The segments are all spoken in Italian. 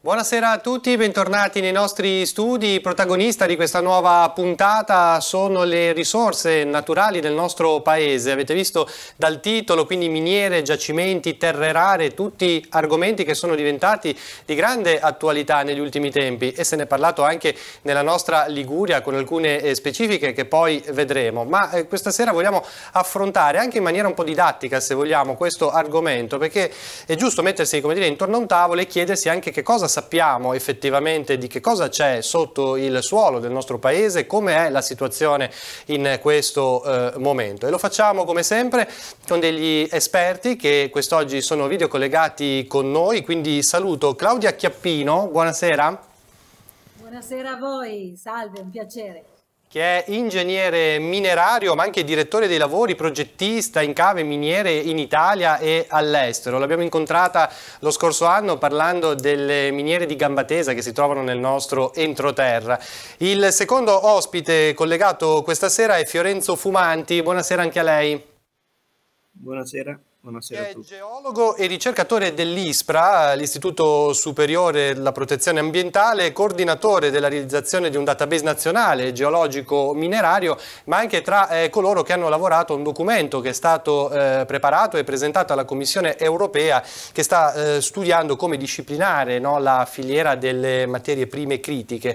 Buonasera a tutti, bentornati nei nostri studi. Protagonista di questa nuova puntata sono le risorse naturali del nostro paese. Avete visto dal titolo, quindi miniere, giacimenti, terre rare, tutti argomenti che sono diventati di grande attualità negli ultimi tempi e se ne è parlato anche nella nostra Liguria con alcune specifiche che poi vedremo. Ma questa sera vogliamo affrontare anche in maniera un po' didattica, se vogliamo, questo argomento, perché è giusto mettersi, come dire, intorno a un tavolo e chiedersi anche che cosa sappiamo effettivamente di che cosa c'è sotto il suolo del nostro paese, come è la situazione in questo momento. E lo facciamo come sempre con degli esperti che quest'oggi sono videocollegati con noi, quindi saluto Claudia Chiappino, buonasera. Buonasera a voi, salve, un piacere. Che è ingegnere minerario ma anche direttore dei lavori, progettista in cave miniere in Italia e all'estero. L'abbiamo incontrata lo scorso anno parlando delle miniere di Gambatesa che si trovano nel nostro entroterra. Il secondo ospite collegato questa sera è Fiorenzo Fumanti, buonasera anche a lei. Buonasera. Buonasera a tutti. È geologo e ricercatore dell'ISPRA, l'Istituto Superiore della Protezione Ambientale, coordinatore della realizzazione di un database nazionale geologico minerario, ma anche tra coloro che hanno lavorato a un documento che è stato preparato e presentato alla Commissione Europea che sta studiando come disciplinare, no, la filiera delle materie prime critiche.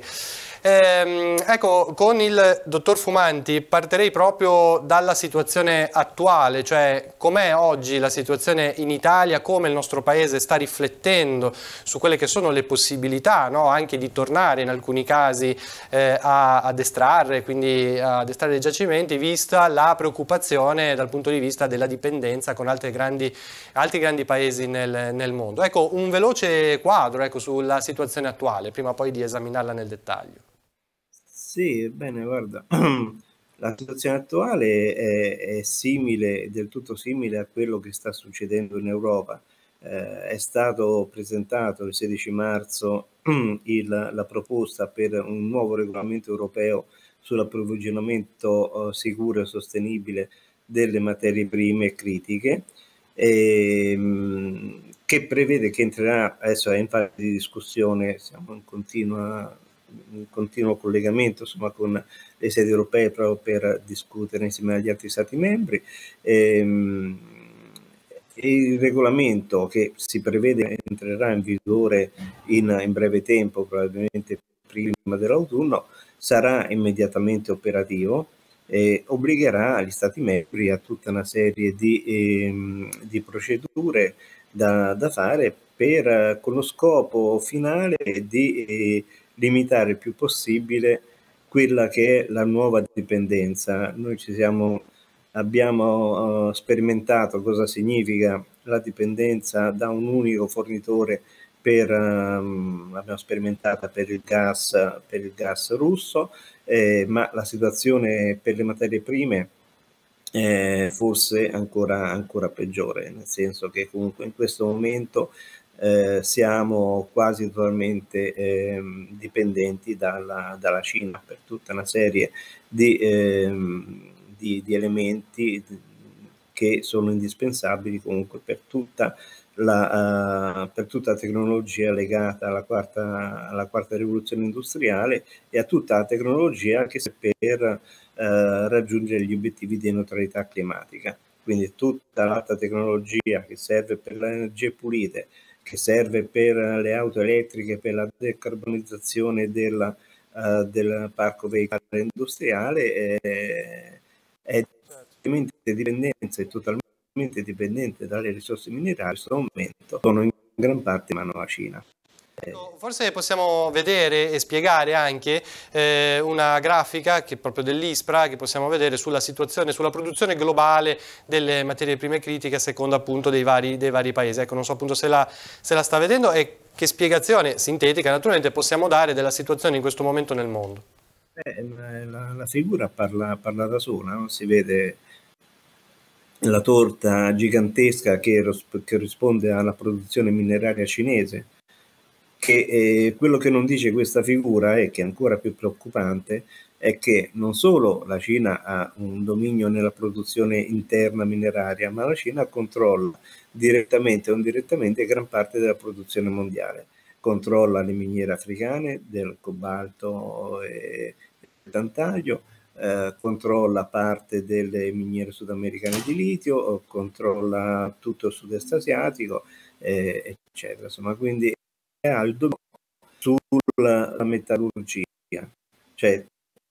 Ecco, con il dottor Fumanti partirei proprio dalla situazione attuale, cioè com'è oggi la situazione in Italia, come il nostro paese sta riflettendo su quelle che sono le possibilità, no, anche di tornare in alcuni casi ad estrarre, quindi ad estrarre dei giacimenti, vista la preoccupazione dal punto di vista della dipendenza con altri grandi paesi nel mondo. Ecco, un veloce quadro, ecco, sulla situazione attuale, prima poi di esaminarla nel dettaglio. Sì, bene, guarda, la situazione attuale è simile, del tutto simile a quello che sta succedendo in Europa. È stato presentato il 16 marzo la proposta per un nuovo regolamento europeo sull'approvvigionamento sicuro e sostenibile delle materie prime critiche, che prevede che entrerà, adesso è in fase di discussione, siamo in continuo collegamento, insomma, con le sedi europee proprio per discutere insieme agli altri Stati membri. Il regolamento che si prevede entrerà in vigore in breve tempo, probabilmente prima dell'autunno, sarà immediatamente operativo e obbligherà gli Stati membri a tutta una serie di procedure da fare con lo scopo finale di limitare il più possibile quella che è la nuova dipendenza. Noi abbiamo sperimentato cosa significa la dipendenza da un unico fornitore l'abbiamo sperimentata per il gas russo, ma la situazione per le materie prime è forse ancora peggiore, nel senso che comunque in questo momento siamo quasi totalmente dipendenti dalla Cina per tutta una serie di elementi che sono indispensabili comunque per tutta la tecnologia legata alla quarta rivoluzione industriale e a tutta la tecnologia che serve per raggiungere gli obiettivi di neutralità climatica. Quindi tutta l'alta tecnologia che serve per le energie pulite, che serve per le auto elettriche, per la decarbonizzazione del parco veicolare industriale, è totalmente dipendente dalle risorse minerarie. In questo momento sono in gran parte in mano alla Cina. Forse possiamo vedere e spiegare anche una grafica che proprio dell'ISPRA che possiamo vedere sulla situazione, sulla produzione globale delle materie prime critiche a seconda appunto dei vari paesi. Ecco, non so appunto se la sta vedendo e che spiegazione sintetica naturalmente possiamo dare della situazione in questo momento nel mondo. La figura parla da sola, no? Si vede la torta gigantesca che risponde alla produzione mineraria cinese, che quello che non dice questa figura è che è ancora più preoccupante è che non solo la Cina ha un dominio nella produzione interna mineraria, ma la Cina controlla direttamente o indirettamente gran parte della produzione mondiale. controlla le miniere africane del cobalto e del tantalio, controlla parte delle miniere sudamericane di litio, controlla tutto il sud-est asiatico, eccetera. Insomma, quindi ha il dominio sulla metallurgia, cioè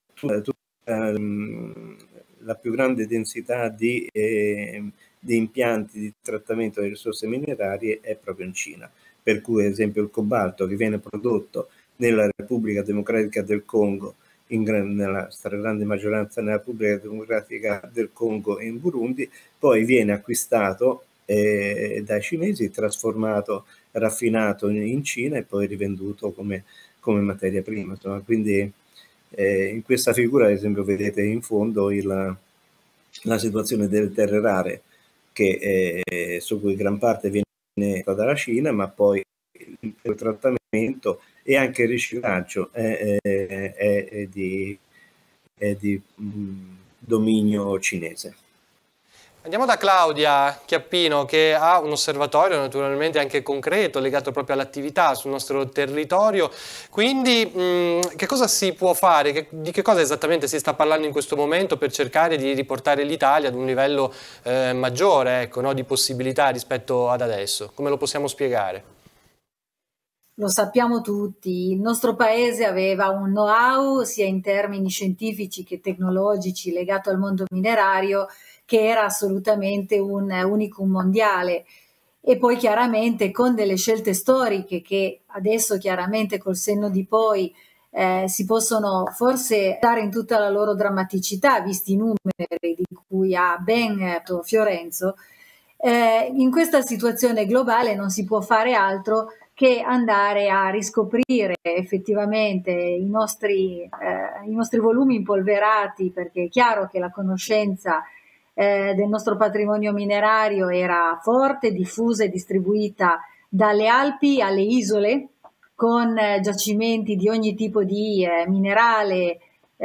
la più grande densità di impianti di trattamento delle risorse minerarie è proprio in Cina, per cui ad esempio il cobalto che viene prodotto nella Repubblica Democratica del Congo, nella stragrande maggioranza nella Repubblica Democratica del Congo e in Burundi, poi viene acquistato dai cinesi, trasformato, raffinato in Cina e poi rivenduto come materia prima. Insomma, quindi in questa figura, ad esempio, vedete in fondo la situazione delle terre rare, su cui gran parte viene dalla Cina, ma poi il trattamento e anche il riciclaggio è di dominio cinese. Andiamo da Claudia Chiappino, che ha un osservatorio naturalmente anche concreto legato proprio all'attività sul nostro territorio. Quindi che cosa si può fare? Di che cosa esattamente si sta parlando in questo momento per cercare di riportare l'Italia ad un livello maggiore, ecco, no, di possibilità rispetto ad adesso? Come lo possiamo spiegare? Lo sappiamo tutti, il nostro paese aveva un know-how sia in termini scientifici che tecnologici legato al mondo minerario, che era assolutamente un unicum mondiale, e poi chiaramente con delle scelte storiche che adesso chiaramente col senno di poi si possono forse dare in tutta la loro drammaticità, visti i numeri di cui ha ben detto Fiorenzo. In questa situazione globale non si può fare altro che andare a riscoprire effettivamente i nostri volumi impolverati, perché è chiaro che la conoscenza del nostro patrimonio minerario era forte, diffusa e distribuita dalle Alpi alle isole, con giacimenti di ogni tipo di minerale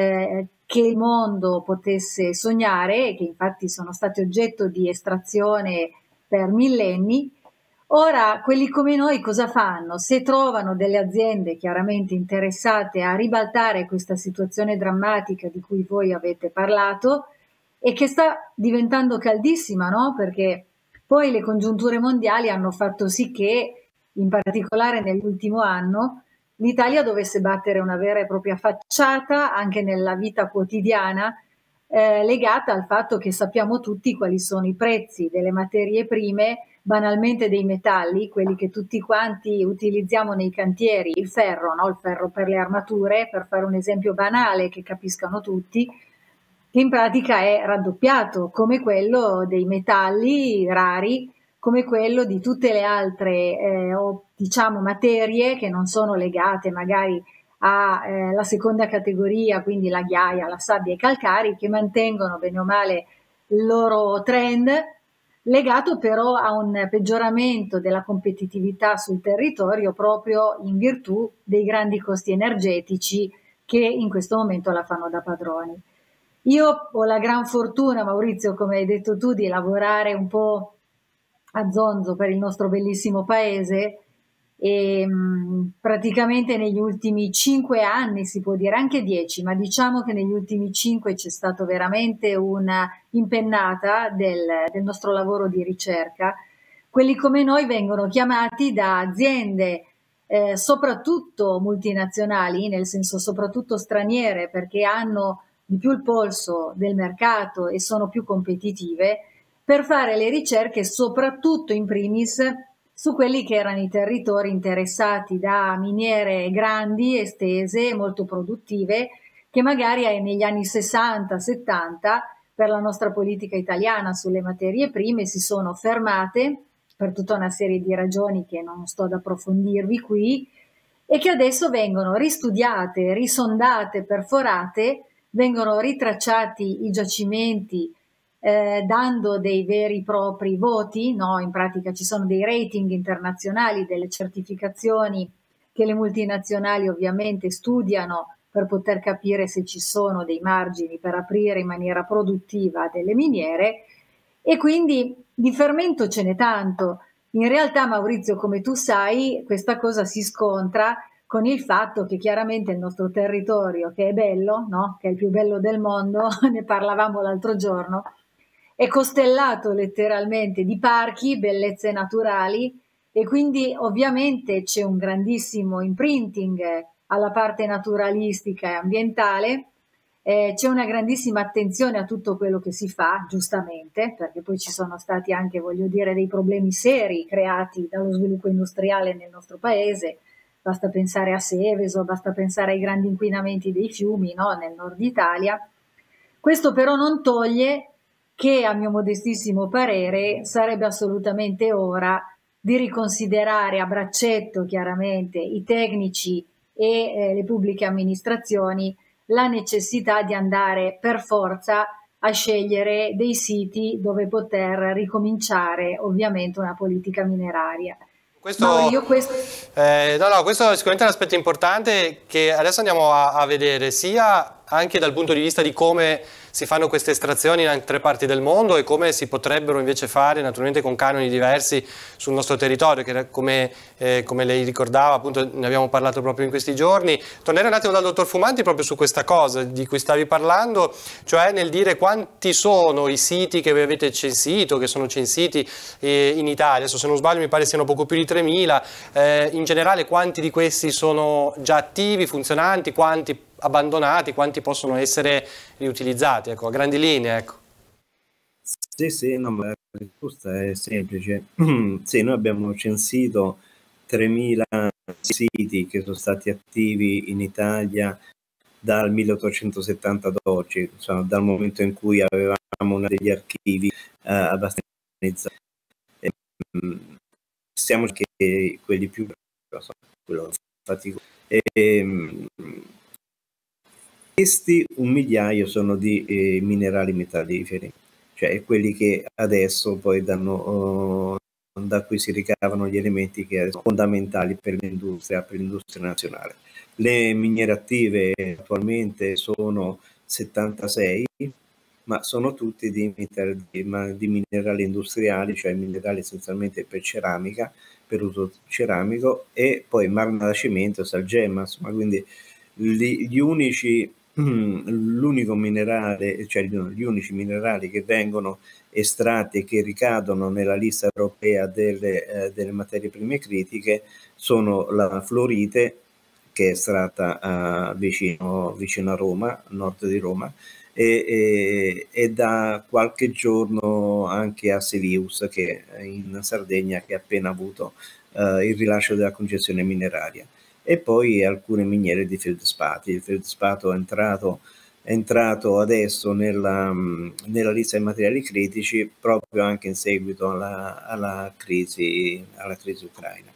che il mondo potesse sognare e che infatti sono stati oggetto di estrazione per millenni. Ora, quelli come noi cosa fanno? Se trovano delle aziende chiaramente interessate a ribaltare questa situazione drammatica di cui voi avete parlato e che sta diventando caldissima, no? Perché poi le congiunture mondiali hanno fatto sì che, in particolare nell'ultimo anno, l'Italia dovesse battere una vera e propria facciata anche nella vita quotidiana, legata al fatto che sappiamo tutti quali sono i prezzi delle materie prime, banalmente dei metalli, quelli che tutti quanti utilizziamo nei cantieri, il ferro, no? Il ferro per le armature, per fare un esempio banale che capiscano tutti, che in pratica è raddoppiato, come quello dei metalli rari, come quello di tutte le altre diciamo materie che non sono legate magari alla seconda categoria, quindi la ghiaia, la sabbia e i calcari, che mantengono bene o male il loro trend, legato però a un peggioramento della competitività sul territorio proprio in virtù dei grandi costi energetici che in questo momento la fanno da padroni. Io ho la gran fortuna, Maurizio, come hai detto tu, di lavorare un po' a zonzo per il nostro bellissimo paese e praticamente negli ultimi 5 anni, si può dire anche 10, ma diciamo che negli ultimi 5 c'è stato veramente una impennata del nostro lavoro di ricerca. Quelli come noi vengono chiamati da aziende soprattutto multinazionali, nel senso soprattutto straniere, perché hanno di più il polso del mercato e sono più competitive, per fare le ricerche soprattutto in primis su quelli che erano i territori interessati da miniere grandi, estese, molto produttive, che magari negli anni 60-70 per la nostra politica italiana sulle materie prime si sono fermate per tutta una serie di ragioni che non sto ad approfondirvi qui, e che adesso vengono ristudiate, risondate, perforate, vengono ritracciati i giacimenti dando dei veri e propri voti, no? In pratica ci sono dei rating internazionali, delle certificazioni che le multinazionali ovviamente studiano per poter capire se ci sono dei margini per aprire in maniera produttiva delle miniere, e quindi di fermento ce n'è tanto. In realtà, Maurizio, come tu sai, questa cosa si scontra con il fatto che chiaramente il nostro territorio, che è bello, no? Che è il più bello del mondo, ne parlavamo l'altro giorno, è costellato letteralmente di parchi, bellezze naturali, e quindi ovviamente c'è un grandissimo imprinting alla parte naturalistica e ambientale, c'è una grandissima attenzione a tutto quello che si fa, giustamente, perché poi ci sono stati anche, voglio dire, dei problemi seri creati dallo sviluppo industriale nel nostro paese. Basta pensare a Seveso, basta pensare ai grandi inquinamenti dei fiumi, no? Nel nord Italia. Questo però non toglie che, a mio modestissimo parere, sarebbe assolutamente ora di riconsiderare a braccetto, chiaramente, i tecnici e le pubbliche amministrazioni la necessità di andare per forza a scegliere dei siti dove poter ricominciare ovviamente una politica mineraria. Questo, questo è sicuramente un aspetto importante che adesso andiamo a vedere, sia anche dal punto di vista di come si fanno queste estrazioni in altre parti del mondo e come si potrebbero invece fare naturalmente con canoni diversi sul nostro territorio, che come lei ricordava, appunto ne abbiamo parlato proprio in questi giorni. Tornerei un attimo dal dottor Fumanti proprio su questa cosa di cui stavi parlando, cioè nel dire quanti sono i siti che voi avete censito, che sono censiti in Italia. Adesso, se non sbaglio, mi pare siano poco più di 3.000, in generale quanti di questi sono già attivi, funzionanti, quanti abbandonati, quanti possono essere riutilizzati, ecco, a grandi linee, ecco. Sì, no, ma la risposta è semplice. Sì, noi abbiamo censito 3.000 siti che sono stati attivi in Italia dal 1870 ad oggi, insomma, dal momento in cui avevamo uno degli archivi abbastanza organizzati. Stiamo che quelli più quello faticoso. Questi 1.000.000 sono di minerali metalliferi, cioè quelli che adesso poi danno, da cui si ricavano gli elementi che sono fondamentali per l'industria nazionale. Le miniere attive attualmente sono 76, ma sono tutti di minerali industriali, cioè minerali essenzialmente per ceramica, per uso ceramico, e poi marmo da cemento, salgemma, insomma, quindi l'unico minerale, cioè gli unici minerali che vengono estratti e che ricadono nella lista europea delle materie prime critiche sono la fluorite, che è estratta vicino a Roma, a nord di Roma, e da qualche giorno anche a Silius, che è in Sardegna, che ha appena avuto il rilascio della concessione mineraria. E poi alcune miniere di feldspato. Il feldspato è entrato adesso nella lista dei materiali critici proprio anche in seguito alla crisi ucraina.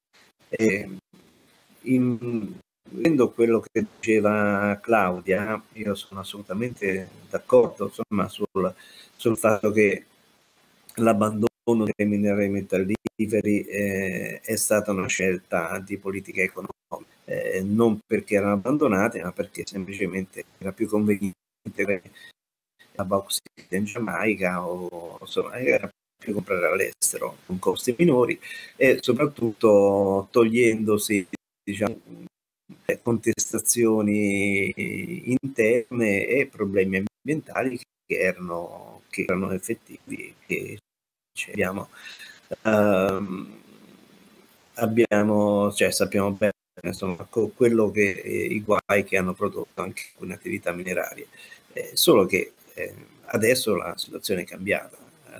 Vedendo quello che diceva Claudia, io sono assolutamente d'accordo, insomma, sul fatto che l'abbandono dei minerali metalliferi è stata una scelta di politica economica, non perché erano abbandonati, ma perché semplicemente era più conveniente la bauxite in Giamaica, o insomma era più comprare all'estero con costi minori e soprattutto togliendosi, diciamo, contestazioni interne e problemi ambientali che erano effettivi, che cioè sappiamo bene, insomma, quello che i guai che hanno prodotto anche alcune attività minerarie, solo che adesso la situazione è cambiata.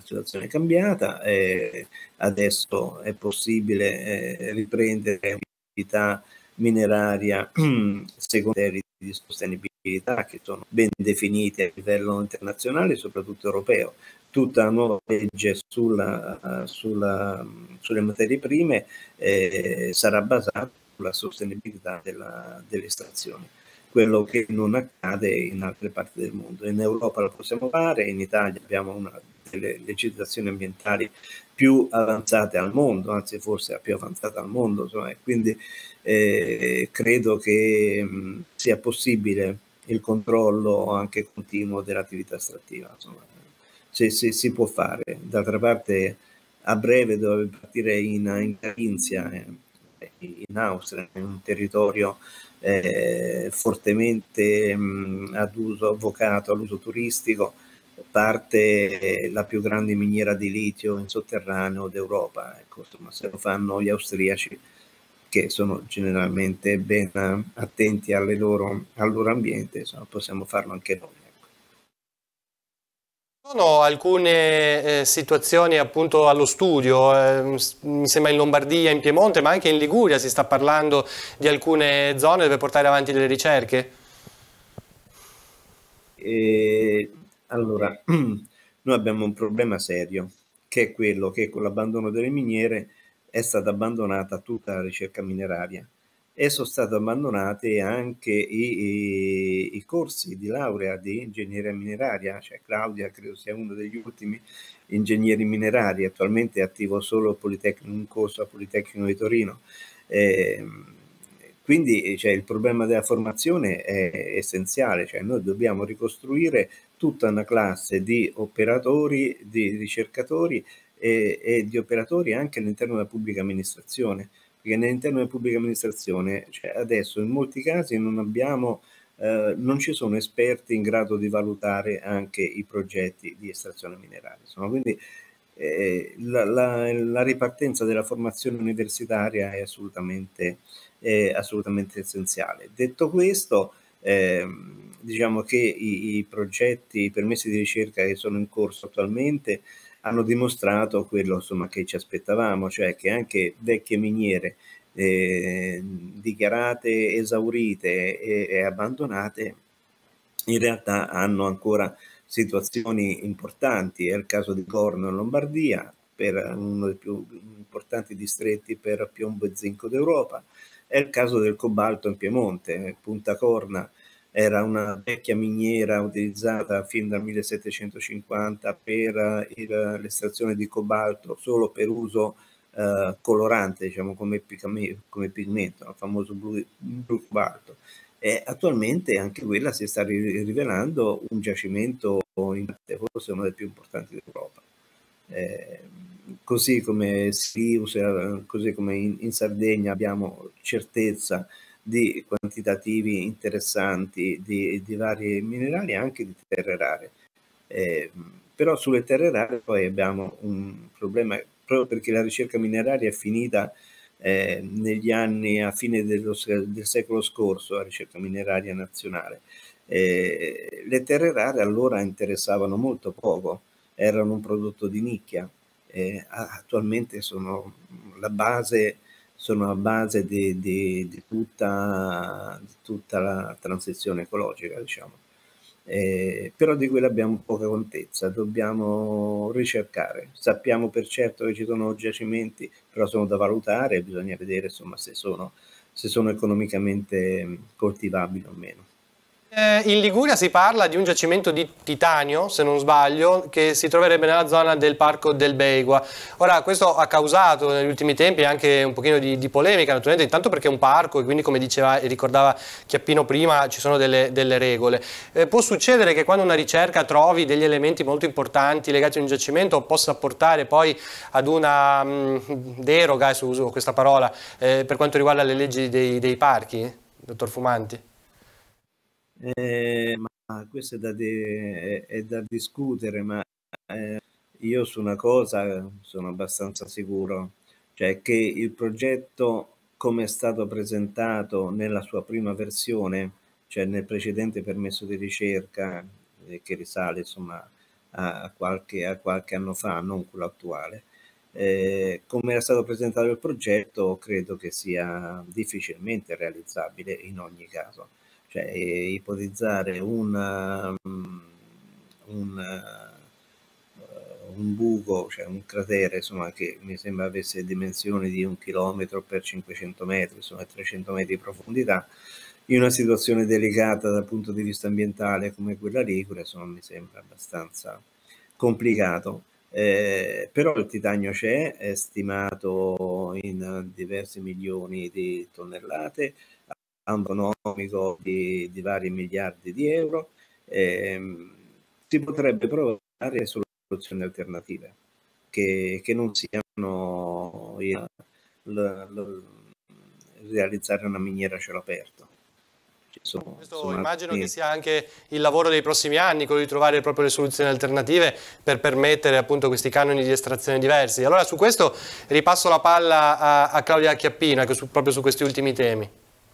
Adesso è possibile riprendere l'attività mineraria secondo criteri di sostenibilità che sono ben definiti a livello internazionale e soprattutto europeo. Tutta la nuova legge sulle materie prime sarà basata sulla sostenibilità delle estrazioni, quello che non accade in altre parti del mondo. In Europa lo possiamo fare, in Italia abbiamo una delle legislazioni ambientali più avanzate al mondo, anzi forse la più avanzata al mondo, insomma, quindi credo che sia possibile il controllo anche continuo dell'attività estrattiva, insomma, si può fare. D'altra parte a breve dovrebbe partire in Carinzia, in Austria, in un territorio fortemente vocato all'uso turistico. Parte la più grande miniera di litio in sotterraneo d'Europa. Ecco, insomma, se lo fanno gli austriaci, che sono generalmente ben attenti al loro ambiente, insomma, possiamo farlo anche noi. Sono alcune situazioni appunto allo studio, mi sembra in Lombardia, in Piemonte, ma anche in Liguria si sta parlando di alcune zone dove portare avanti delle ricerche? Allora, noi abbiamo un problema serio, che è quello che con l'abbandono delle miniere è stata abbandonata tutta la ricerca mineraria e sono state abbandonate anche i corsi di laurea di ingegneria mineraria. Cioè Claudia credo sia uno degli ultimi ingegneri minerari, attualmente è attivo solo un corso al Politecnico di Torino. Quindi cioè, il problema della formazione è essenziale, cioè noi dobbiamo ricostruire tutta una classe di operatori, di ricercatori e di operatori anche all'interno della pubblica amministrazione, perché all'interno della pubblica amministrazione cioè, adesso in molti casi non ci sono esperti in grado di valutare anche i progetti di estrazione mineraria. Insomma, quindi la ripartenza della formazione universitaria è assolutamente essenziale. Detto questo, diciamo che i progetti, i permessi di ricerca che sono in corso attualmente hanno dimostrato quello insomma, che ci aspettavamo, cioè che anche vecchie miniere dichiarate esaurite e abbandonate in realtà hanno ancora situazioni importanti. È il caso di Corno in Lombardia, per uno dei più importanti distretti per piombo e zinco d'Europa. È il caso del cobalto in Piemonte. Punta Corna era una vecchia miniera utilizzata fin dal 1750 per l'estrazione di cobalto solo per uso colorante, diciamo come pigmento, il famoso blu cobalto. E attualmente anche quella si sta rivelando un giacimento forse uno dei più importanti d'Europa. Così come così come in Sardegna abbiamo certezza di quantitativi interessanti di vari minerali, anche di terre rare. Però sulle terre rare poi abbiamo un problema, proprio perché la ricerca mineraria è finita negli anni a fine del secolo scorso, la ricerca mineraria nazionale. Le terre rare allora interessavano molto poco, erano un prodotto di nicchia, attualmente sono la base di tutta la transizione ecologica, diciamo. Però di quella abbiamo poca contezza, dobbiamo ricercare. Sappiamo per certo che ci sono giacimenti, però sono da valutare e bisogna vedere insomma, se sono economicamente coltivabili o meno. In Liguria si parla di un giacimento di titanio, se non sbaglio, che si troverebbe nella zona del Parco del Beigua. Ora, questo ha causato negli ultimi tempi anche un pochino di polemica, naturalmente, intanto perché è un parco e quindi, come diceva e ricordava Chiappino prima, ci sono delle regole. Può succedere che quando una ricerca trovi degli elementi molto importanti legati a un giacimento possa portare poi ad una deroga, se uso questa parola, per quanto riguarda le leggi dei parchi, dottor Fumanti? Ma questo è da discutere, ma io su una cosa sono abbastanza sicuro, cioè che il progetto come è stato presentato nella sua prima versione, cioè nel precedente permesso di ricerca, che risale insomma a qualche anno fa, non quello attuale, come era stato presentato il progetto, credo che sia difficilmente realizzabile in ogni caso. Cioè ipotizzare un buco, cioè un cratere insomma, che mi sembra avesse dimensioni di 1 chilometro per 500 metri, insomma 300 metri di profondità, in una situazione delicata dal punto di vista ambientale come quella ligure, insomma mi sembra abbastanza complicato. Però il titanio c'è, è stimato in diversi milioni di tonnellate, ha un economico di vari miliardi di euro. Si potrebbe provare soluzioni alternative che non siano realizzare una miniera a cielo aperto. Questo immagino che sia anche il lavoro dei prossimi anni, quello di trovare proprio le soluzioni alternative per permettere appunto questi canoni di estrazione diversi. Allora su questo ripasso la palla a Claudia Chiappina, proprio su questi ultimi temi.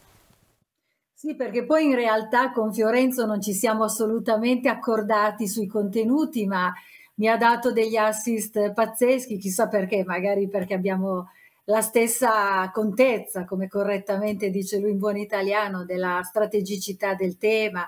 Sì, perché poi in realtà con Fiorenzo non ci siamo assolutamente accordati sui contenuti, ma mi ha dato degli assist pazzeschi, chissà perché, magari perché abbiamo la stessa contezza, come correttamente dice lui in buon italiano, della strategicità del tema.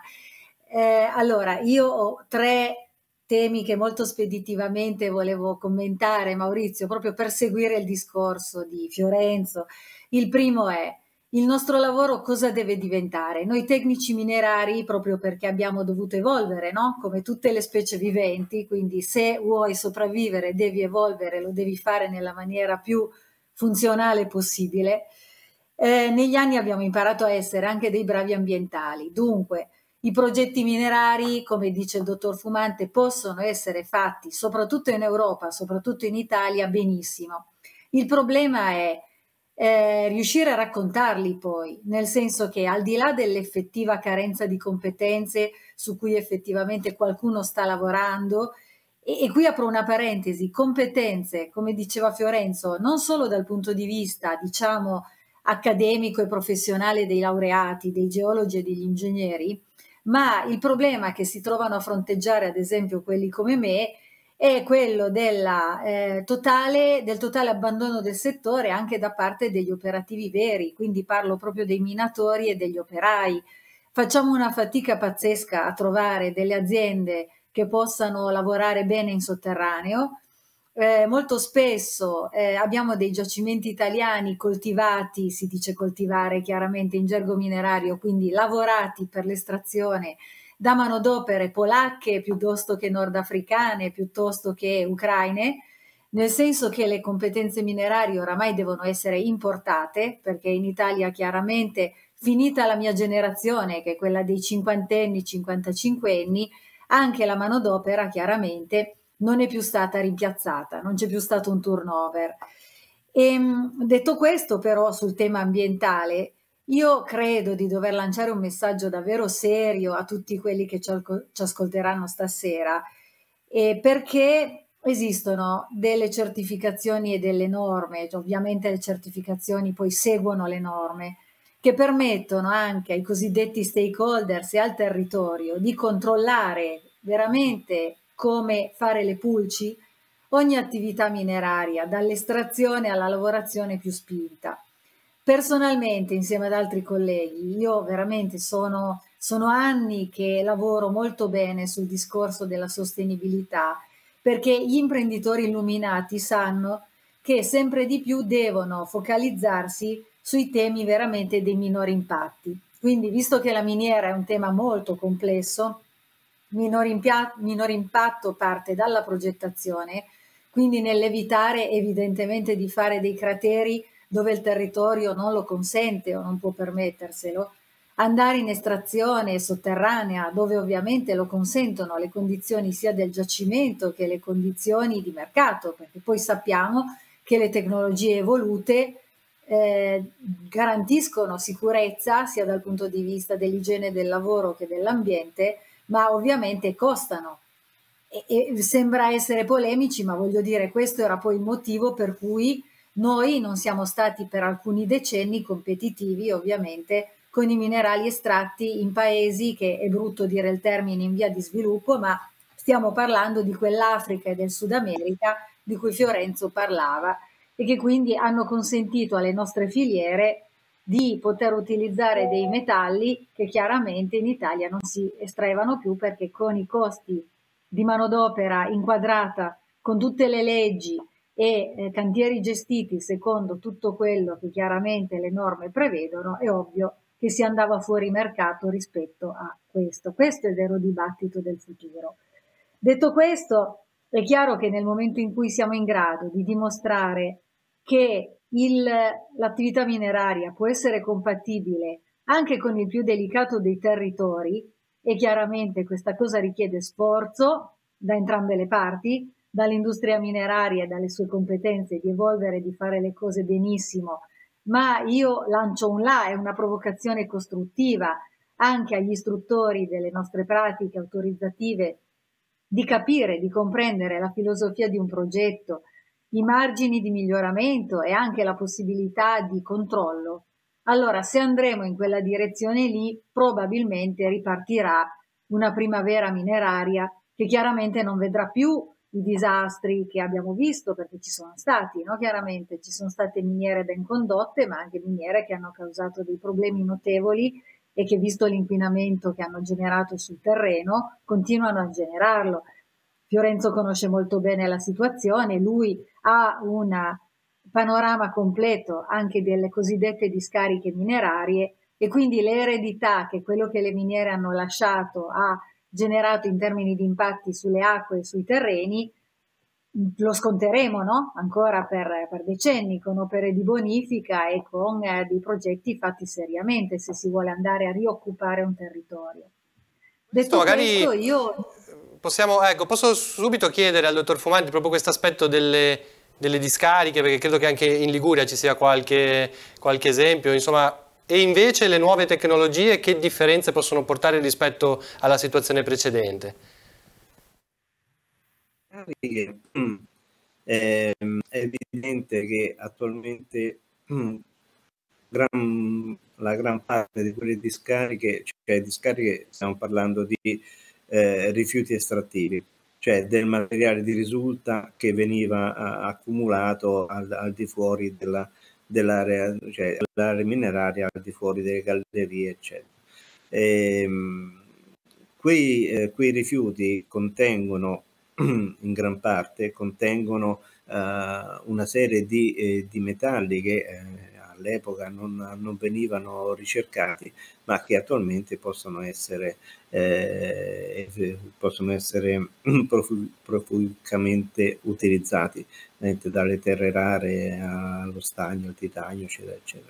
Allora, io ho 3 temi che molto speditivamente volevo commentare, Maurizio, proprio per seguire il discorso di Fiorenzo. Il primo è: il nostro lavoro cosa deve diventare? Noi tecnici minerari, proprio perché abbiamo dovuto evolvere, no? Come tutte le specie viventi, quindi se vuoi sopravvivere devi evolvere, lo devi fare nella maniera più funzionale possibile. Negli anni abbiamo imparato a essere anche dei bravi ambientali. Dunque, i progetti minerari, come dice il dottor Fumante, possono essere fatti, soprattutto in Europa, soprattutto in Italia, benissimo. Il problema è riuscire a raccontarli poi, nel senso che al di là dell'effettiva carenza di competenze su cui effettivamente qualcuno sta lavorando, e qui apro una parentesi, competenze, come diceva Fiorenzo, non solo dal punto di vista, diciamo, accademico e professionale dei laureati, dei geologi e degli ingegneri, ma il problema che si trovano a fronteggiare, ad esempio, quelli come me, è quello del totale abbandono del settore anche da parte degli operativi veri, quindi parlo proprio dei minatori e degli operai. Facciamo una fatica pazzesca a trovare delle aziende che possano lavorare bene in sotterraneo. Molto spesso abbiamo dei giacimenti italiani coltivati, si dice coltivare chiaramente in gergo minerario, quindi lavorati per l'estrazione da manodopere polacche piuttosto che nordafricane, piuttosto che ucraine, nel senso che le competenze minerarie oramai devono essere importate, perché in Italia chiaramente, finita la mia generazione, che è quella dei cinquantenni, 55enni, anche la manodopera chiaramente non è più stata rimpiazzata, non c'è più stato un turnover. Detto questo, però, sul tema ambientale, io credo di dover lanciare un messaggio davvero serio a tutti quelli che ci ascolteranno stasera, perché esistono delle certificazioni e delle norme, ovviamente le certificazioni poi seguono le norme, che permettono anche ai cosiddetti stakeholders e al territorio di controllare veramente come fare le pulci ogni attività mineraria, dall'estrazione alla lavorazione più spinta. Personalmente, insieme ad altri colleghi, io veramente sono anni che lavoro molto bene sul discorso della sostenibilità, perché gli imprenditori illuminati sanno che sempre di più devono focalizzarsi sui temi veramente dei minori impatti. Quindi, visto che la miniera è un tema molto complesso, minor impatto parte dalla progettazione, quindi nell'evitare evidentemente di fare dei crateri dove il territorio non lo consente o non può permetterselo, andare in estrazione sotterranea dove ovviamente lo consentono le condizioni sia del giacimento che le condizioni di mercato, perché poi sappiamo che le tecnologie evolute garantiscono sicurezza sia dal punto di vista dell'igiene del lavoro che dell'ambiente, ma ovviamente costano. E sembra essere polemici, ma voglio dire, questo era poi il motivo per cui noi non siamo stati per alcuni decenni competitivi, ovviamente, con i minerali estratti in paesi che, è brutto dire il termine, in via di sviluppo, ma stiamo parlando di quell'Africa e del Sud America di cui Fiorenzo parlava e che quindi hanno consentito alle nostre filiere di poter utilizzare dei metalli che chiaramente in Italia non si estraevano più, perché con i costi di manodopera inquadrata, con tutte le leggi e cantieri gestiti secondo tutto quello che chiaramente le norme prevedono, è ovvio che si andava fuori mercato rispetto a questo. Questo è il vero dibattito del futuro. Detto questo, è chiaro che nel momento in cui siamo in grado di dimostrare che l'attività mineraria può essere compatibile anche con il più delicato dei territori, e chiaramente questa cosa richiede sforzo da entrambe le parti, dall'industria mineraria e dalle sue competenze di evolvere e di fare le cose benissimo, ma io lancio un là, è una provocazione costruttiva anche agli istruttori delle nostre pratiche autorizzative di capire, di comprendere la filosofia di un progetto, i margini di miglioramento e anche la possibilità di controllo. Allora, se andremo in quella direzione lì, probabilmente ripartirà una primavera mineraria che chiaramente non vedrà più i disastri che abbiamo visto, perché ci sono stati, no? Chiaramente ci sono state miniere ben condotte, ma anche miniere che hanno causato dei problemi notevoli e che, visto l'inquinamento che hanno generato sul terreno, continuano a generarlo. Fiorenzo conosce molto bene la situazione, lui ha un panorama completo anche delle cosiddette discariche minerarie e quindi l'eredità che quello che le miniere hanno lasciato ha generato in termini di impatti sulle acque e sui terreni lo sconteremo, no? Ancora per decenni, con opere di bonifica e con dei progetti fatti seriamente, se si vuole andare a rioccupare un territorio. Detto questo, io... posso subito chiedere al dottor Fumanti proprio questo aspetto delle discariche, perché credo che anche in Liguria ci sia qualche esempio, insomma, e invece le nuove tecnologie che differenze possono portare rispetto alla situazione precedente? È evidente che attualmente la gran parte di quelle discariche, cioè discariche, stiamo parlando di rifiuti estrattivi, cioè del materiale di risulta che veniva accumulato al di fuori dell'area, cioè l'area mineraria al di fuori delle gallerie, eccetera. Quei rifiuti contengono, in gran parte, contengono una serie di metalli che all'epoca non venivano ricercati, ma che attualmente possono essere profuicamente utilizzati, dalle terre rare allo stagno, al titanio, eccetera, eccetera.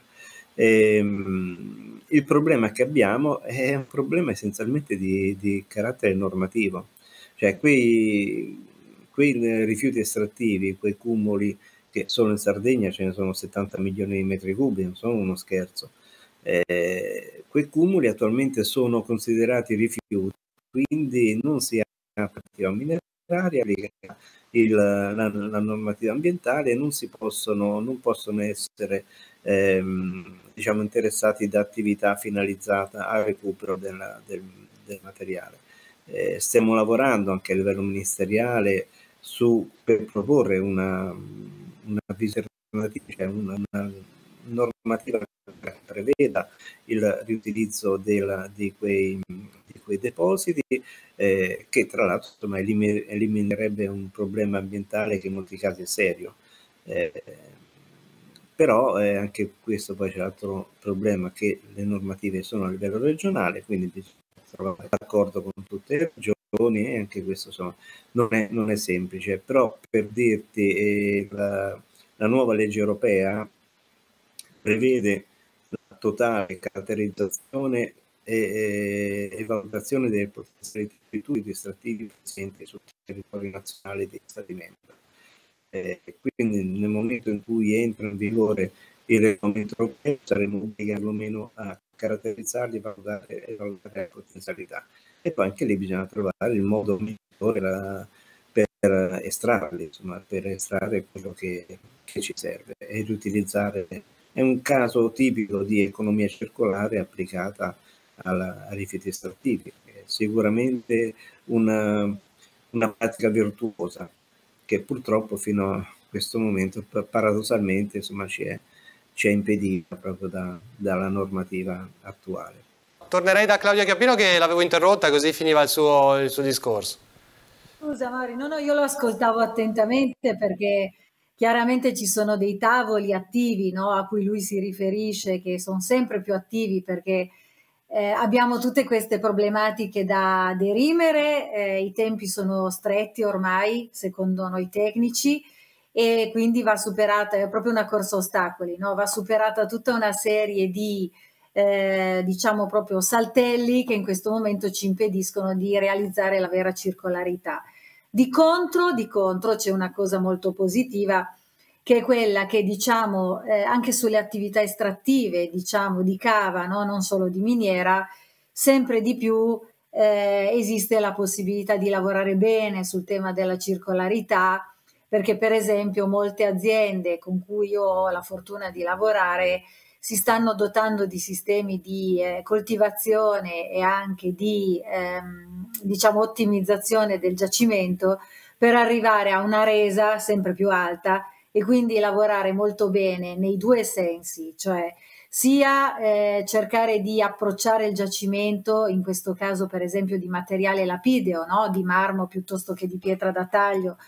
Il problema che abbiamo è un problema essenzialmente di carattere normativo, cioè quei rifiuti estrattivi, quei cumuli che solo in Sardegna ce ne sono 70 milioni di metri cubi, non sono uno scherzo. Quei cumuli attualmente sono considerati rifiuti, quindi non si ha normativa mineraria, la normativa ambientale, non possono essere diciamo interessati da attività finalizzata al recupero del materiale. Stiamo lavorando anche a livello ministeriale per proporre una visione alternativa, cioè una normativa che preveda il riutilizzo di quei depositi, che tra l'altro eliminerebbe un problema ambientale che in molti casi è serio. Però anche questo poi c'è l'altro problema, che le normative sono a livello regionale, quindi bisogna trovare d'accordo con tutte le regioni, e anche questo non è semplice. Però, per dirti, la nuova legge europea prevede la totale caratterizzazione e valutazione delle potenziali rifiuti estrattivi presenti sul territorio nazionale degli Stati membri. Quindi nel momento in cui entra in vigore il regolamento europeo saremo obbligati almeno a caratterizzarli e valutare le potenzialità, e poi anche lì bisogna trovare il modo migliore per estrarli, insomma, per estrarre quello che ci serve e riutilizzare. È un caso tipico di economia circolare applicata ai rifiuti estrattivi. È sicuramente una pratica virtuosa che purtroppo fino a questo momento paradossalmente, insomma, ci è impedita proprio dalla normativa attuale. Tornerei da Claudia Chiappino, che l'avevo interrotta, così finiva il suo discorso. Scusa Mari, no, io lo ascoltavo attentamente, perché chiaramente ci sono dei tavoli attivi, no, a cui lui si riferisce, che sono sempre più attivi, perché abbiamo tutte queste problematiche da derimere, i tempi sono stretti ormai, secondo noi tecnici, e quindi va superata, è proprio una corsa a ostacoli, no? Va superata tutta una serie di diciamo proprio saltelli che in questo momento ci impediscono di realizzare la vera circolarità. Di contro c'è una cosa molto positiva, che è quella che, diciamo, anche sulle attività estrattive, diciamo, di cava, no? Non solo di miniera, sempre di più esiste la possibilità di lavorare bene sul tema della circolarità, perché per esempio molte aziende con cui io ho la fortuna di lavorare si stanno dotando di sistemi di coltivazione e anche di diciamo ottimizzazione del giacimento per arrivare a una resa sempre più alta e quindi lavorare molto bene nei due sensi, cioè sia cercare di approcciare il giacimento, in questo caso per esempio di materiale lapideo, no? Di marmo piuttosto che di pietra da taglio,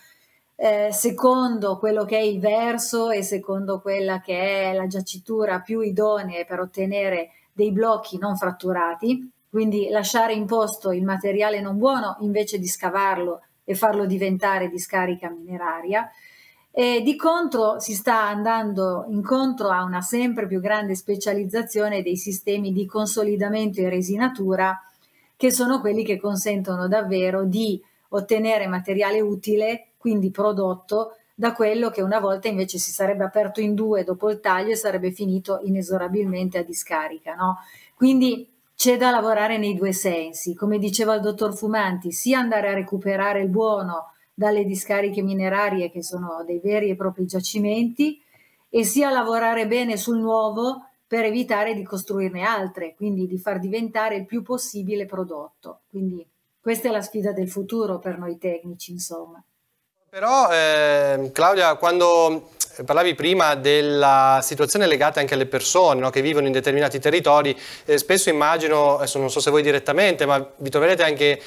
secondo quello che è il verso e secondo quella che è la giacitura più idonea per ottenere dei blocchi non fratturati, quindi lasciare in posto il materiale non buono invece di scavarlo e farlo diventare discarica mineraria. E di contro si sta andando incontro a una sempre più grande specializzazione dei sistemi di consolidamento e resinatura, che sono quelli che consentono davvero di ottenere materiale utile, quindi prodotto, da quello che una volta invece si sarebbe aperto in due dopo il taglio e sarebbe finito inesorabilmente a discarica, no? Quindi c'è da lavorare nei due sensi, come diceva il dottor Fumanti, sia andare a recuperare il buono dalle discariche minerarie che sono dei veri e propri giacimenti, e sia lavorare bene sul nuovo per evitare di costruirne altre, quindi di far diventare il più possibile prodotto. Quindi questa è la sfida del futuro per noi tecnici, insomma. Però Claudia, quando parlavi prima della situazione legata anche alle persone, no, che vivono in determinati territori, spesso immagino, adesso non so se voi direttamente, ma vi troverete anche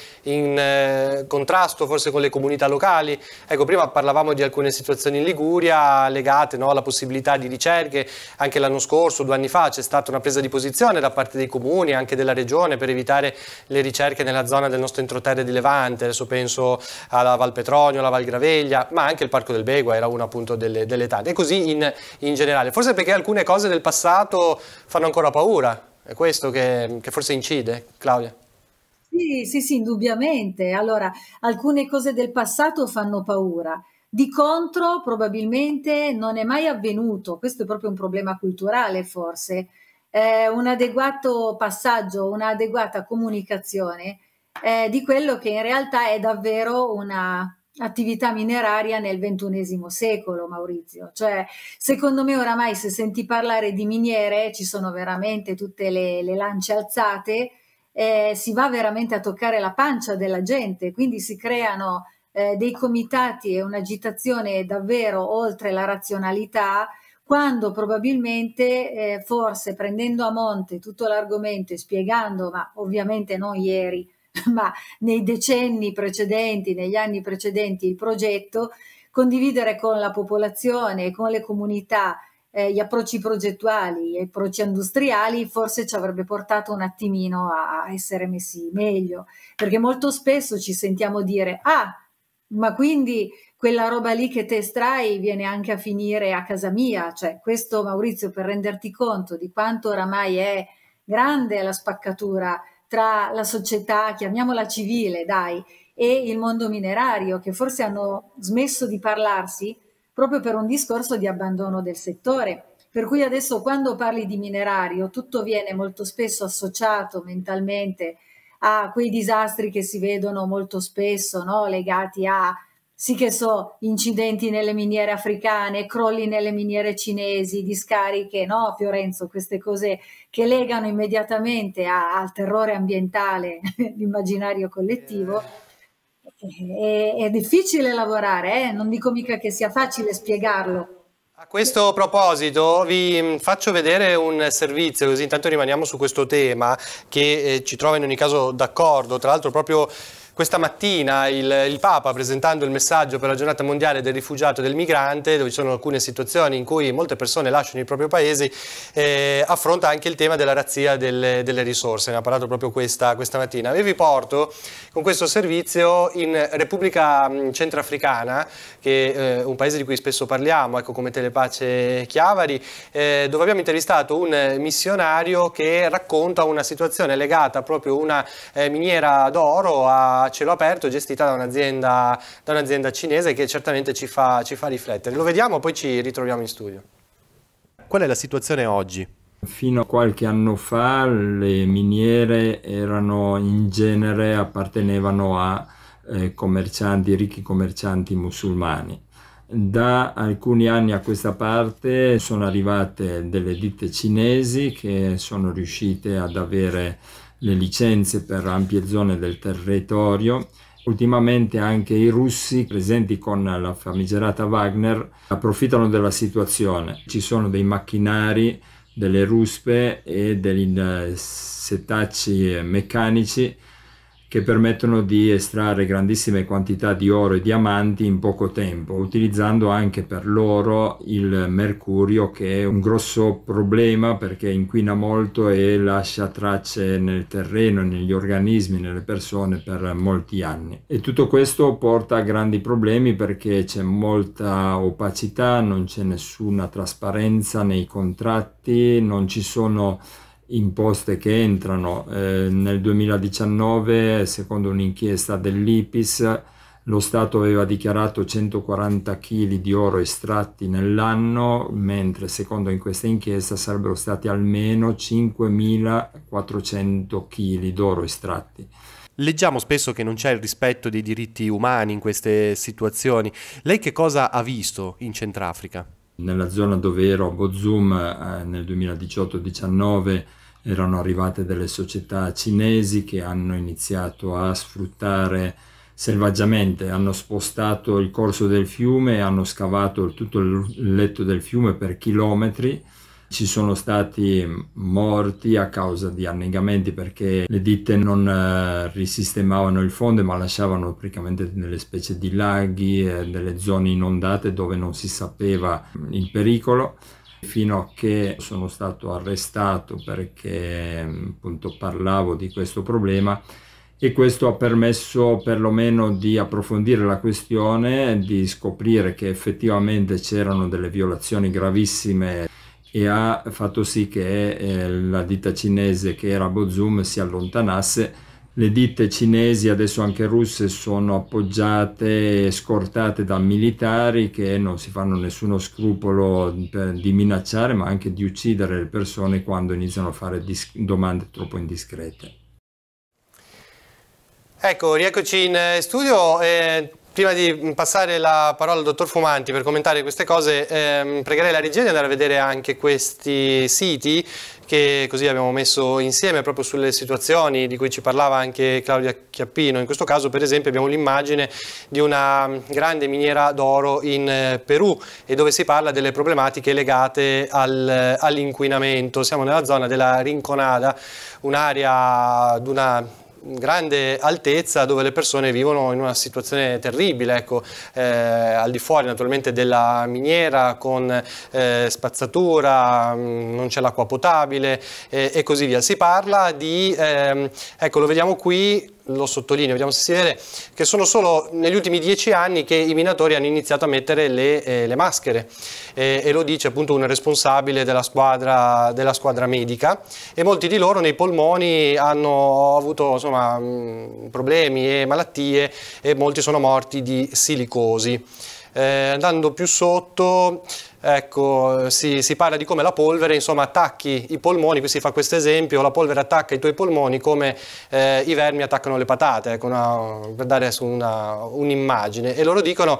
in contrasto forse con le comunità locali. Ecco, prima parlavamo di alcune situazioni in Liguria legate, no, alla possibilità di ricerche. Anche l'anno scorso, 2 anni fa, c'è stata una presa di posizione da parte dei comuni, anche della regione, per evitare le ricerche nella zona del nostro entroterra di Levante. Adesso penso alla Val Petronio, alla Val Graveglia, ma anche il Parco del Begua era una appunto delle tante. E così in generale, forse perché alcune cose del passato fanno ancora paura, è questo che forse incide, Claudia? Sì, indubbiamente. Allora, alcune cose del passato fanno paura. Di contro, probabilmente non è mai avvenuto, questo è proprio un problema culturale forse, un adeguato passaggio, un'adeguata comunicazione di quello che in realtà è davvero una attività mineraria nel XXI secolo, Maurizio. Cioè, secondo me oramai se senti parlare di miniere ci sono veramente tutte le lance alzate, si va veramente a toccare la pancia della gente, quindi si creano dei comitati e un'agitazione davvero oltre la razionalità, quando probabilmente forse prendendo a monte tutto l'argomento e spiegando, ma ovviamente non ieri, ma nei decenni precedenti, negli anni precedenti il progetto, condividere con la popolazione e con le comunità gli approcci progettuali, gli approcci industriali, forse ci avrebbe portato un attimino a essere messi meglio, perché molto spesso ci sentiamo dire ma quindi quella roba lì che te estrai viene anche a finire a casa mia. Cioè, questo, Maurizio, per renderti conto di quanto oramai è grande la spaccatura tra la società, chiamiamola civile, dai, e il mondo minerario, che forse hanno smesso di parlarsi proprio per un discorso di abbandono del settore. Per cui adesso quando parli di minerario tutto viene molto spesso associato mentalmente a quei disastri che si vedono molto spesso, no? Legati a, sì che so, incidenti nelle miniere africane, crolli nelle miniere cinesi, discariche, no Fiorenzo, queste cose che legano immediatamente al terrore ambientale l'immaginario collettivo. È difficile lavorare, non dico mica che sia facile spiegarlo. A questo proposito vi faccio vedere un servizio, così intanto rimaniamo su questo tema, che ci trova in ogni caso d'accordo. Tra l'altro proprio questa mattina il Papa, presentando il messaggio per la giornata mondiale del rifugiato e del migrante, dove ci sono alcune situazioni in cui molte persone lasciano i propri paesi, affronta anche il tema della razzia delle risorse. Ne ha parlato proprio questa mattina. E vi porto con questo servizio in Repubblica Centrafricana, che è un paese di cui spesso parliamo, ecco, come Telepace Chiavari, dove abbiamo intervistato un missionario che racconta una situazione legata proprio a una miniera d'oro a a cielo aperto gestita da un'azienda cinese che certamente ci fa riflettere. Lo vediamo, poi ci ritroviamo in studio. Qual è la situazione oggi? Fino a qualche anno fa le miniere erano in genere appartenevano a ricchi commercianti musulmani. Da alcuni anni a questa parte sono arrivate delle ditte cinesi che sono riuscite ad avere le licenze per ampie zone del territorio. Ultimamente anche i russi, presenti con la famigerata Wagner, approfittano della situazione. Ci sono dei macchinari, delle ruspe e degli setacci meccanici che permettono di estrarre grandissime quantità di oro e diamanti in poco tempo, utilizzando anche per loro il mercurio, che è un grosso problema perché inquina molto e lascia tracce nel terreno, negli organismi, nelle persone per molti anni. E tutto questo porta a grandi problemi perché c'è molta opacità, non c'è nessuna trasparenza nei contratti, non ci sono imposte che entrano. Nel 2019, secondo un'inchiesta dell'IPIS, lo Stato aveva dichiarato 140 kg di oro estratti nell'anno, mentre secondo in questa inchiesta sarebbero stati almeno 5.400 kg d'oro estratti. Leggiamo spesso che non c'è il rispetto dei diritti umani in queste situazioni. Lei che cosa ha visto in Centrafrica? Nella zona dove ero a Bozum nel 2018-19 erano arrivate delle società cinesi che hanno iniziato a sfruttare selvaggiamente, hanno spostato il corso del fiume, hanno scavato tutto il letto del fiume per chilometri. Ci sono stati morti a causa di annegamenti perché le ditte non risistemavano il fondo ma lasciavano praticamente delle specie di laghi, delle zone inondate dove non si sapeva il pericolo, fino a che sono stato arrestato perché appunto parlavo di questo problema, e questo ha permesso perlomeno di approfondire la questione, di scoprire che effettivamente c'erano delle violazioni gravissime, e ha fatto sì che la ditta cinese che era a Bozum si allontanasse. Le ditte cinesi, adesso anche russe, sono appoggiate e scortate da militari che non si fanno nessuno scrupolo di minacciare, ma anche di uccidere le persone quando iniziano a fare domande troppo indiscrete. Ecco, rieccoci in studio. Prima di passare la parola al dottor Fumanti per commentare queste cose, pregherei la regia di andare a vedere anche questi siti che così abbiamo messo insieme proprio sulle situazioni di cui ci parlava anche Claudia Chiappino. In questo caso, per esempio, abbiamo l'immagine di una grande miniera d'oro in Perù e dove si parla delle problematiche legate all'inquinamento. Siamo nella zona della Rinconada, un'area ad una grande altezza dove le persone vivono in una situazione terribile, ecco, al di fuori naturalmente della miniera, con spazzatura, non c'è l'acqua potabile e così via. Si parla di, ecco, lo vediamo qui, lo sottolineo, vediamo se si vede, che sono solo negli ultimi 10 anni che i minatori hanno iniziato a mettere le maschere e lo dice appunto un responsabile della squadra medica, e molti di loro nei polmoni hanno avuto insomma problemi e malattie e molti sono morti di silicosi. Andando più sotto, ecco, si parla di come la polvere insomma attacchi i polmoni. Qui si fa questo esempio: la polvere attacca i tuoi polmoni come i vermi attaccano le patate, ecco, per dare un'immagine. E loro dicono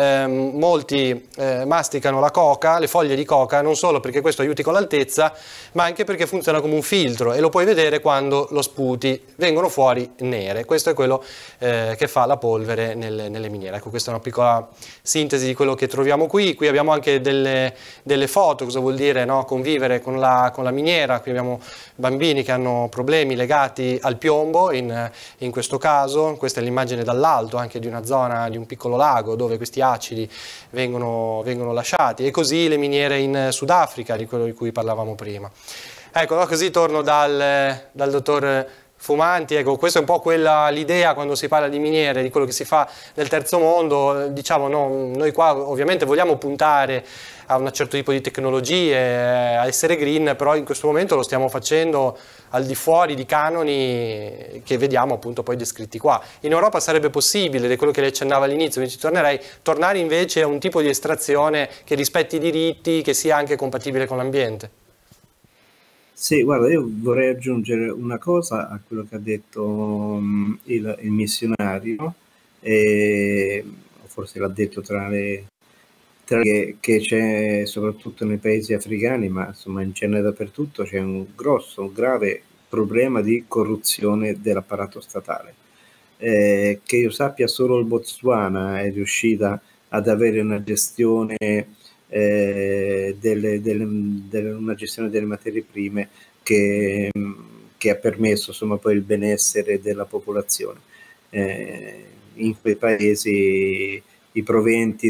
molti masticano la coca, le foglie di coca, non solo perché questo aiuti con l'altezza, ma anche perché funziona come un filtro e lo puoi vedere quando lo sputi, vengono fuori nere. Questo è quello che fa la polvere nelle miniere. Ecco, questa è una piccola sintesi di quello che troviamo qui. Qui abbiamo anche delle foto, cosa vuol dire, no? Convivere con la miniera. Qui abbiamo bambini che hanno problemi legati al piombo in questo caso. Questa è l'immagine dall'alto anche di una zona, di un piccolo lago dove questi acidi vengono lasciati, e così le miniere in Sudafrica, di quello di cui parlavamo prima. Ecco, no? Così torno dal dottor Fumanti, ecco, questa è un po' l'idea quando si parla di miniere, di quello che si fa nel terzo mondo. Diciamo, no, noi qua ovviamente vogliamo puntare a un certo tipo di tecnologie, a essere green, però in questo momento lo stiamo facendo al di fuori di canoni che vediamo appunto poi descritti qua. In Europa sarebbe possibile, ed è quello che lei accennava all'inizio, quindi ci tornerei, tornare invece a un tipo di estrazione che rispetti i diritti, che sia anche compatibile con l'ambiente. Sì, guarda, io vorrei aggiungere una cosa a quello che ha detto il missionario, forse l'ha detto che c'è soprattutto nei paesi africani, ma insomma in genere dappertutto c'è un grave problema di corruzione dell'apparato statale. Che io sappia, solo il Botswana è riuscita ad avere una gestione una gestione delle materie prime che ha permesso insomma poi il benessere della popolazione. In quei paesi i proventi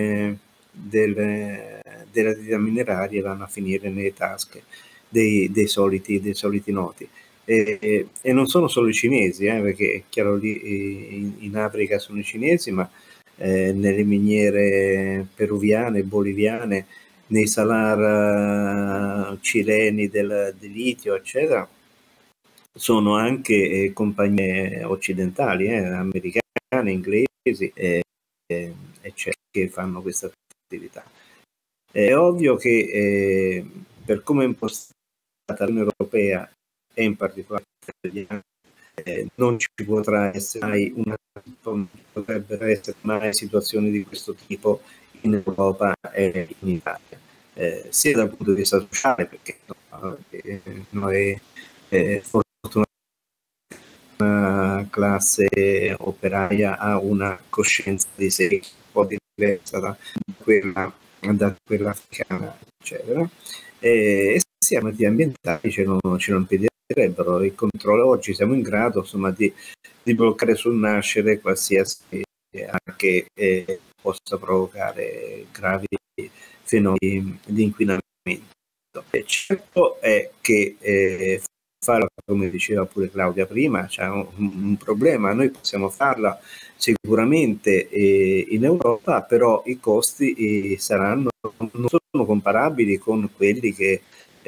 dell'attività mineraria vanno a finire nelle tasche dei soliti noti. E non sono solo i cinesi, perché è chiaro lì in Africa sono i cinesi, ma nelle miniere peruviane, boliviane, nei salar cileni del litio, eccetera, sono anche compagnie occidentali, americane, inglesi, eccetera, che fanno questa attività. È ovvio che per come è impostata l'Unione Europea e in particolare l'Italia, non ci potrà essere mai potrebbero essere mai situazioni di questo tipo in Europa e in Italia, sia dal punto di vista sociale, perché noi fortunatamente una classe operaia ha una coscienza di sé un po' diversa da quella africana, eccetera, e sia motivi ambientali ce lo impedirebbero. Il controllo, oggi siamo in grado insomma di bloccare sul nascere qualsiasi che possa provocare gravi fenomeni di inquinamento. Certo è che farla, come diceva pure Claudia prima, c'è un problema. Noi possiamo farla sicuramente in Europa, però i costi non sono comparabili con quelli che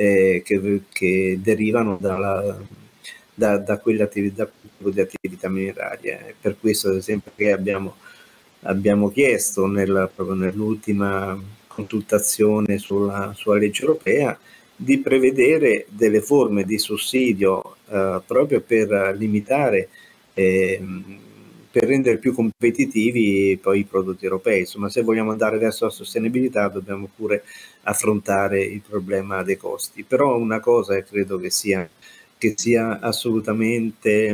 derivano da quel tipo di attività mineraria. Per questo, ad esempio, che abbiamo chiesto proprio nell'ultima consultazione sulla legge europea di prevedere delle forme di sussidio proprio per limitare, per rendere più competitivi poi i prodotti europei. Insomma, se vogliamo andare verso la sostenibilità dobbiamo pure affrontare il problema dei costi. Però una cosa credo che sia assolutamente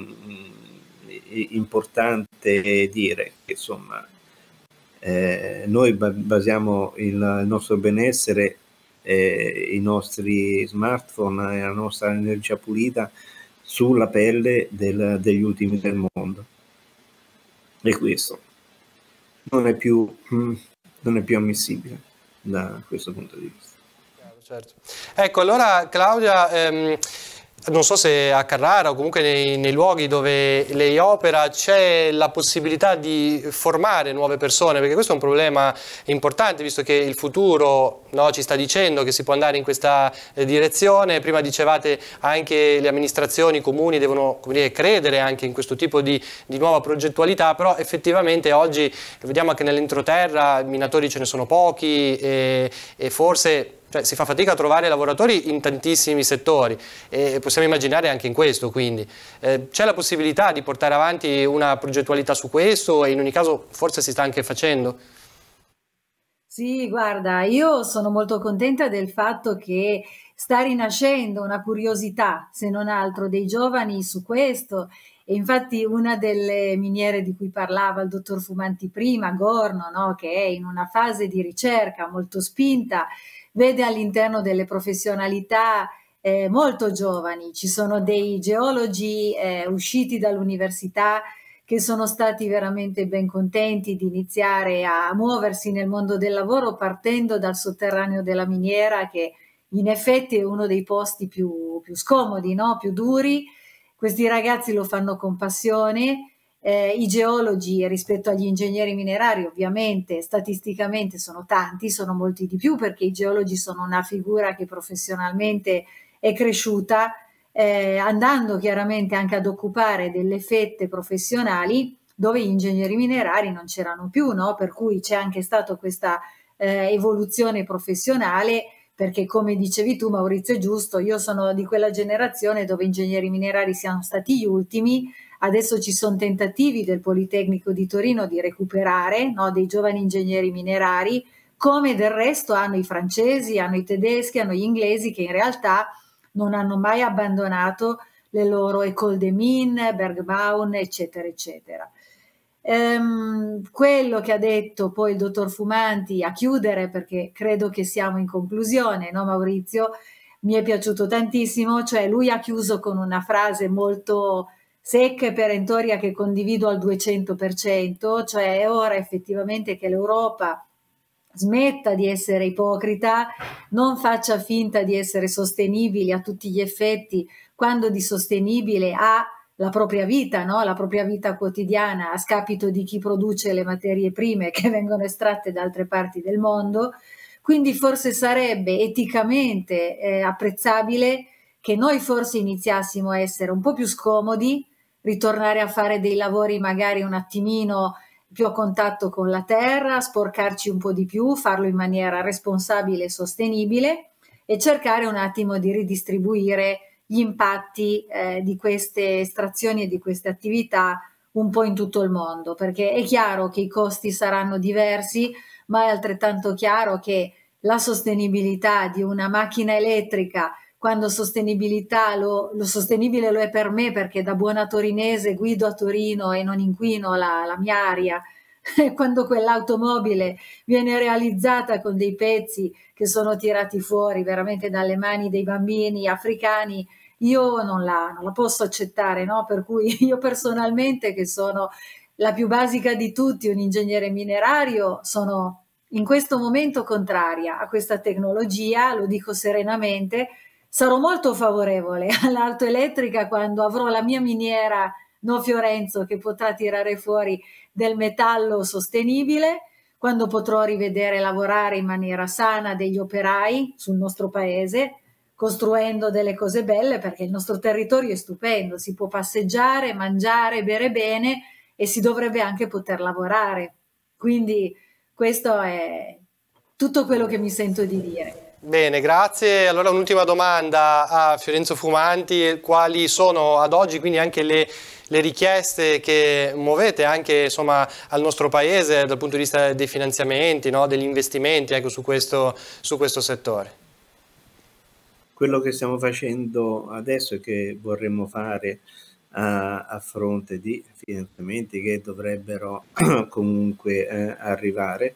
importante dire che insomma noi basiamo il nostro benessere, i nostri smartphone e la nostra energia pulita sulla pelle degli ultimi del mondo, e questo non è più ammissibile da questo punto di vista. Certo. Ecco, allora Claudia, non so se a Carrara o comunque nei luoghi dove lei opera c'è la possibilità di formare nuove persone, perché questo è un problema importante, visto che il futuro, no, ci sta dicendo che si può andare in questa direzione. Prima dicevate anche le amministrazioni, i comuni devono, come dire, credere anche in questo tipo di nuova progettualità, però effettivamente oggi vediamo che nell'entroterra i minatori ce ne sono pochi e forse si fa fatica a trovare lavoratori in tantissimi settori, e possiamo immaginare anche in questo, quindi c'è la possibilità di portare avanti una progettualità su questo, e in ogni caso forse si sta anche facendo? Sì, guarda, io sono molto contenta del fatto che sta rinascendo una curiosità, se non altro, dei giovani su questo. E infatti una delle miniere di cui parlava il dottor Fumanti prima, Gorno, no, che è in una fase di ricerca molto spinta, vede all'interno delle professionalità molto giovani. Ci sono dei geologi usciti dall'università che sono stati veramente ben contenti di iniziare a muoversi nel mondo del lavoro partendo dal sotterraneo della miniera, che in effetti è uno dei posti più scomodi, no? Più duri. Questi ragazzi lo fanno con passione. I geologi rispetto agli ingegneri minerari ovviamente statisticamente sono tanti, sono molti di più, perché i geologi sono una figura che professionalmente è cresciuta, andando chiaramente anche ad occupare delle fette professionali dove gli ingegneri minerari non c'erano più, no? Per cui c'è anche stata questa evoluzione professionale, perché come dicevi tu, Maurizio, è giusto, io sono di quella generazione dove ingegneri minerari siano stati gli ultimi. Adesso ci sono tentativi del Politecnico di Torino di recuperare, no, dei giovani ingegneri minerari, come del resto hanno i francesi, hanno i tedeschi, hanno gli inglesi, che in realtà non hanno mai abbandonato le loro École des Mines, Bergbaum, eccetera, eccetera. Quello che ha detto poi il dottor Fumanti, a chiudere, perché credo che siamo in conclusione, no Maurizio? Mi è piaciuto tantissimo, cioè lui ha chiuso con una frase molto secca e perentoria che condivido al 200%, cioè è ora effettivamente che l'Europa smetta di essere ipocrita, non faccia finta di essere sostenibili a tutti gli effetti, quando di sostenibile ha la propria vita, no? La propria vita quotidiana, a scapito di chi produce le materie prime che vengono estratte da altre parti del mondo. Quindi forse sarebbe eticamente apprezzabile che noi forse iniziassimo a essere un po' più scomodi, ritornare a fare dei lavori magari un attimino più a contatto con la terra, sporcarci un po' di più, farlo in maniera responsabile e sostenibile, e cercare un attimo di ridistribuire gli impatti di queste estrazioni e di queste attività un po' in tutto il mondo, perché è chiaro che i costi saranno diversi, ma è altrettanto chiaro che la sostenibilità di una macchina elettrica, quando sostenibilità lo sostenibile lo è per me, perché da buona torinese guido a Torino e non inquino la mia aria, quando quell'automobile viene realizzata con dei pezzi che sono tirati fuori veramente dalle mani dei bambini africani, io non la posso accettare, no? Per cui io personalmente, che sono la più basica di tutti, un ingegnere minerario, sono in questo momento contraria a questa tecnologia, lo dico serenamente. Sarò molto favorevole all'auto elettrica quando avrò la mia miniera No Fiorenzo che potrà tirare fuori del metallo sostenibile, quando potrò rivedere lavorare in maniera sana degli operai sul nostro paese, costruendo delle cose belle, perché il nostro territorio è stupendo, si può passeggiare, mangiare, bere bene e si dovrebbe anche poter lavorare. Quindi questo è tutto quello che mi sento di dire. Bene, grazie. Allora un'ultima domanda a Fiorenzo Fumanti: quali sono ad oggi quindi anche le richieste che muovete anche insomma al nostro paese dal punto di vista dei finanziamenti, no? Degli investimenti, ecco, su questo settore? Quello che stiamo facendo adesso e che vorremmo fare a fronte di finanziamenti che dovrebbero comunque arrivare,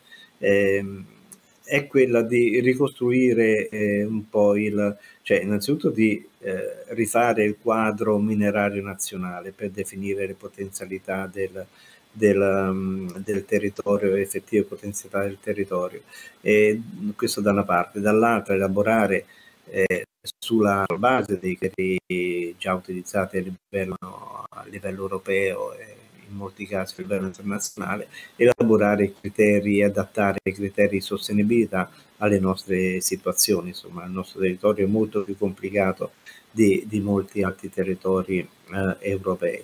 è quella di ricostruire un po' cioè innanzitutto di rifare il quadro minerario nazionale per definire le potenzialità del territorio, le effettive potenzialità del territorio. E questo da una parte, dall'altra elaborare sulla base dei criteri già utilizzati a livello europeo e in molti casi a livello internazionale, elaborare criteri, adattare i criteri di sostenibilità alle nostre situazioni. Insomma, il nostro territorio è molto più complicato di molti altri territori europei.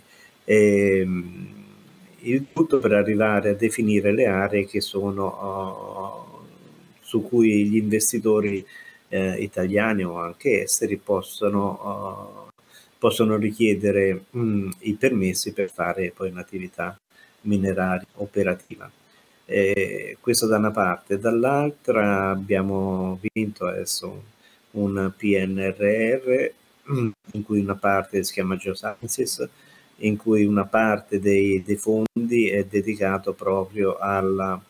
Il tutto per arrivare a definire le aree che sono su cui gli investitori italiani o anche esteri possono richiedere i permessi per fare poi un'attività mineraria operativa. Questo da una parte. Dall'altra abbiamo vinto adesso un PNRR in cui una parte si chiama Geosciences, in cui una parte dei fondi è dedicato proprio al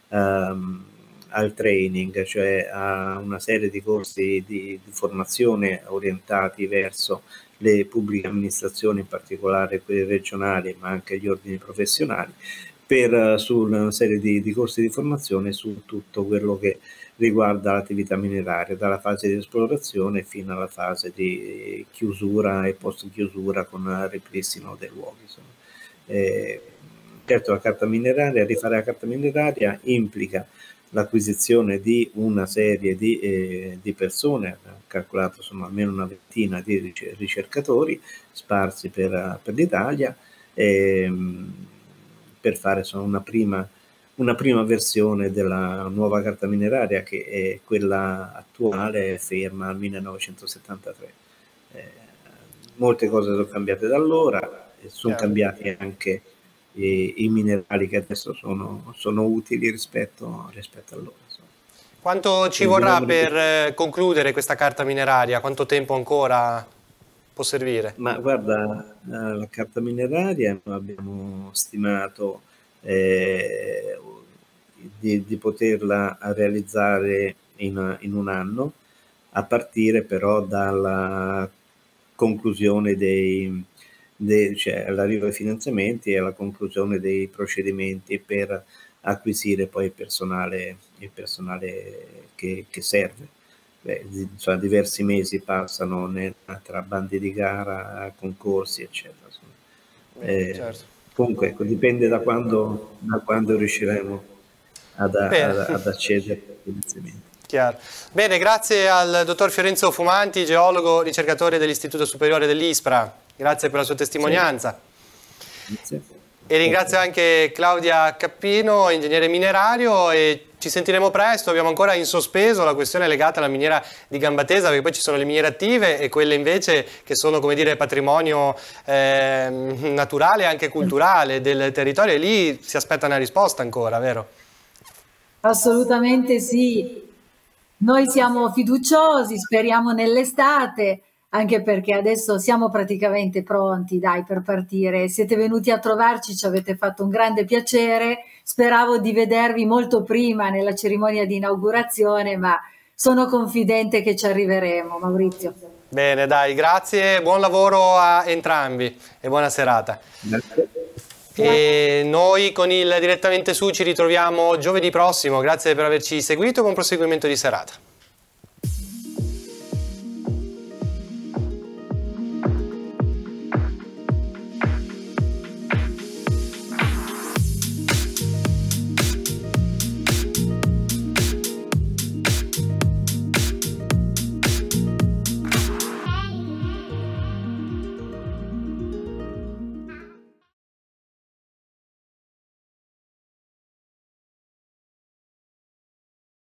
training, cioè a una serie di corsi di formazione orientati verso le pubbliche amministrazioni, in particolare quelle regionali, ma anche gli ordini professionali, su una serie di corsi di formazione su tutto quello che riguarda l'attività mineraria, dalla fase di esplorazione fino alla fase di chiusura e post chiusura con il ripristino dei luoghi. Certo, la carta mineraria, rifare la carta mineraria implica l'acquisizione di una serie di persone, calcolato insomma almeno una ventina di ricercatori sparsi per l'Italia, per fare insomma, una prima versione della nuova carta mineraria, che è quella attuale, ferma al 1973. Molte cose sono cambiate da allora, sono cambiati anche i minerali che adesso sono utili rispetto a loro. Quanto ci vorrà per concludere questa carta mineraria? Quanto tempo ancora può servire? Ma guarda, la carta mineraria abbiamo stimato di poterla realizzare in un anno, a partire però dalla conclusione cioè l'arrivo ai finanziamenti e la conclusione dei procedimenti per acquisire poi il personale che serve. Cioè, diversi mesi passano tra bandi di gara, concorsi, eccetera. Certo. Comunque, ecco, dipende da quando riusciremo ad accedere ai finanziamenti. Chiaro. Bene, grazie al dottor Fiorenzo Fumanti, geologo, ricercatore dell'Istituto Superiore dell'ISPRA. Grazie per la sua testimonianza. Sì. Grazie. E ringrazio anche Claudia Cappino, ingegnere minerario, e ci sentiremo presto. Abbiamo ancora in sospeso la questione legata alla miniera di Gambatesa, perché poi ci sono le miniere attive e quelle invece che sono, come dire, patrimonio naturale e anche culturale del territorio, e lì si aspetta una risposta ancora, vero? Assolutamente sì. Noi siamo fiduciosi, speriamo nell'estate, anche perché adesso siamo praticamente pronti, dai, per partire. Siete venuti a trovarci, ci avete fatto un grande piacere. Speravo di vedervi molto prima nella cerimonia di inaugurazione, ma sono confidente che ci arriveremo, Maurizio. Bene, dai, grazie, buon lavoro a entrambi e buona serata. Grazie. E noi con il Direttamente Su ci ritroviamo giovedì prossimo. Grazie per averci seguito e buon proseguimento di serata.